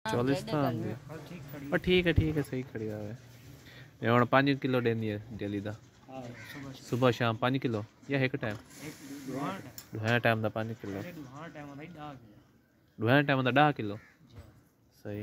चालिस्तान दी और ठीक है सही खड़ी है ये हुन 5 किलो देंदी है डेली दा सुबह शाम 5 किलो या एक टाइम दुहां टाइम दा 5 किलो दुहां टाइम दा 10 किलो सही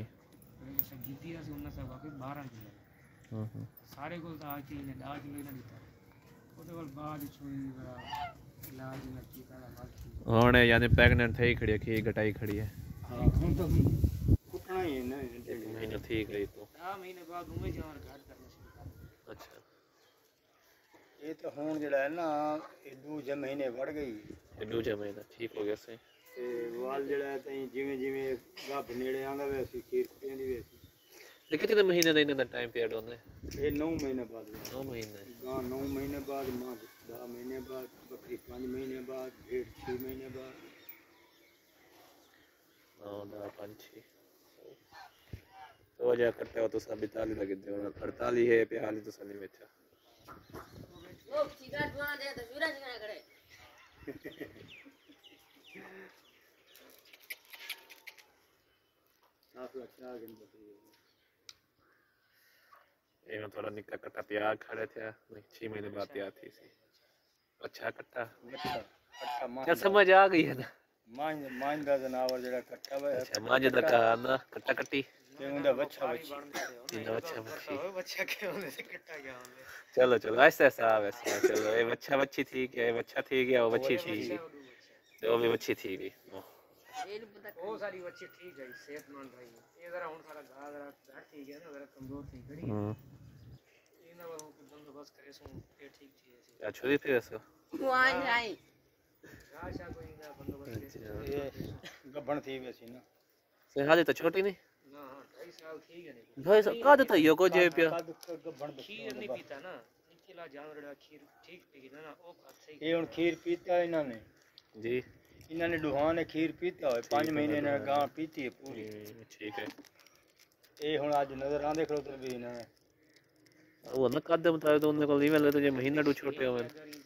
सारे को तो आके ने 10 किलो ना दिता ओदे कोल बाद छुई इलाज न कीता हुन यानी प्रेग्नेंट थई खड़ी है खी घटाई खड़ी है हां हुन तो कुटना ही है ना महीना ठीक है तो 10 महीने बाद उमे जान घाट करना शुरू कर अच्छा ये तो हुन जेड़ा है ना ये दूजे महीने बढ़ गई ये दूजे महीना ठीक हो गया सही ते वाल जेड़ा है तई जिवें जिवें गभ नेड़े आंदा वैसी खीर पेंदी वैसी लेकिन कितने महीने का इन्हें टाइम पीरियड होने ये 9 महीने बाद 9 महीने हां 9 महीने बाद मां 10 महीने बाद बकरी 5 महीने बाद भेड़ 6 महीने बाद 9 10 5 6 तो वजह करते हो तो सब 42 लगे थे 48 है पे हाल तो सनी में था वो सिगरेट बना दे तो सूरज ना करे साफ लगता है कि बकरी ये में थोड़ा निक्का कट्टा प्याज खड़े थे 6 महीने बाद तैयार थी सी अच्छा कट्टा कट्टा मां क्या समझ आ गई है ना मां दा जनावर जेड़ा कट्टा वे अच्छा मां दा का ना कट्टा कट्टी ते उंदा बच्चा बच्ची बच्चा के होने से कट्टा क्या होने चलो चलो ऐसा ऐसा वैसे चलो ये बच्चा बच्ची थी क्या ये बच्चा थी क्या वो बच्ची थी वो भी बच्ची थी भी वो सारी बच्ची ठीक है सेहतमंद रही ये जरा हुन सारा घा जरा घट ठीक है ना जरा कमजोर थी खड़ी इना वालों के बंदोबस्त करे सो ये ठीक थी ऐसे क्या छोरी थी ऐसा कुआं जाई आशा कोई ना बंदोबस्त ये गबन थी वैसी ना से हाले तो छोटी नहीं ना 2.5 साल ठीक है नहीं भाई सब का देता यो को जे पे खीर नहीं पीता ना निकला जानवर का खीर ठीक पी ना ओ सही ये हुन खीर पीता इन्होंने जी इन्होंने दुहां ने खीर पीता है 5 महीने ने गां पीती है पूरी ठीक है ये हुन आज नजर आंदे खड़ो तो भी ना वो ना कद बताए तो उन्होंने को ईमेल तो जे महीना दो छोटे हो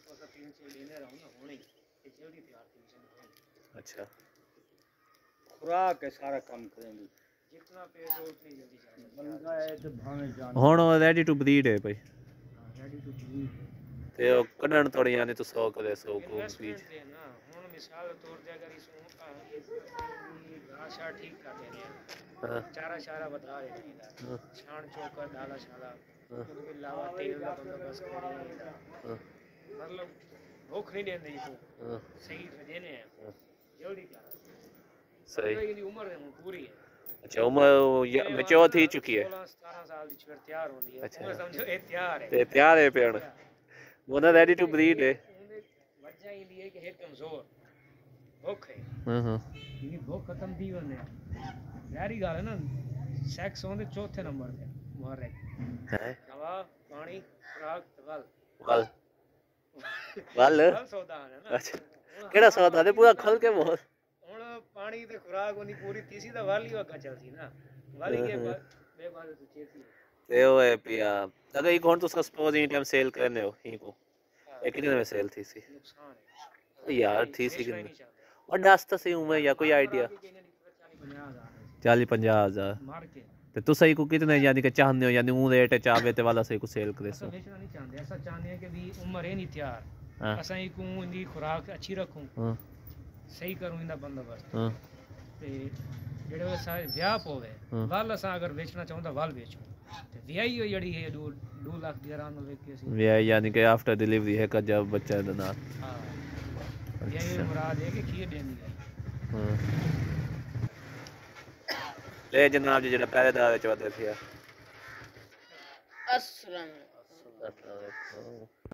अच्छा खुराक है सारा काम करेंगे जितना पेट हो उतनी जल्दी जाने बंदा है तो भावे जान हुन रेडी टू ब्रीड है भाई रेडी टू ब्रीड ते ओ कढण थोड़ी यानी तो 100 करे 100 को बीज ना हुन मिसाल तौर ते अगर इसो घासा ठीक कर देने हां चारा शारा बता रहे हैं छाण चोकर डाला शाला उसके अलावा तेल का बंदोबस्त करें मतलब भूख नहीं देंगे इसको सही देने हैं जल्दी कर सही ये उम्र है पूरी है अच्छा उम्र मैच्योर थी चुकी है 16-17 साल की छुर तैयार होनी है अच्छा समझो ये तैयार है ते तैयार है पेड़ वो ना रेडी टू ब्रीड है वजह ये है कि है कमजोर भूख है हां ये भूख खत्म थी वने यारी गाल है ना सेक्स होंदे चौथे नंबर पे मारे है हवा पानी खुराक वल वल वल सौदा है ना अच्छा केड़ा सौदा है पूरा खल के बहुत हुन पानी ते खुराक ओनी पूरी तीसी दा वाली वगा चलती ना वाली के बेबाद तो चेती ते वो है पिया अगर ये कौन तो सपोज इन टाइम सेल करने हो ही को एक कितने में सेल थी सी नुकसान है यार थी सी कितने और दास्ता से उम्र या कोई आइडिया 40-50 मार के ते तू सही को कितने यानी कि चाहने हो यानी ऊ रेट चावे ते वाला सही को सेल करे सो बेचना नहीं चाहते ऐसा चाहते हैं कि भी उम्र है नहीं तैयार हां असा ही को इंदी खुराक अच्छी रखूं हां सही करूं इंदा बंदोबस्त हां ते जेड़े सारे ब्याह होवे वाल असा अगर बेचना चाहूं वाल बेचूं ते व्याही हो जड़ी है 2 लाख दी आराम में बेच के सी वे यानी कि आफ्टर डिलीवरी है का जब बच्चा दा ना हां यही मुराद है कि खीर देनी है हां ले जनाब जी जेड़ा पहरेदार च वदे थे अस्सलाम वालेकुम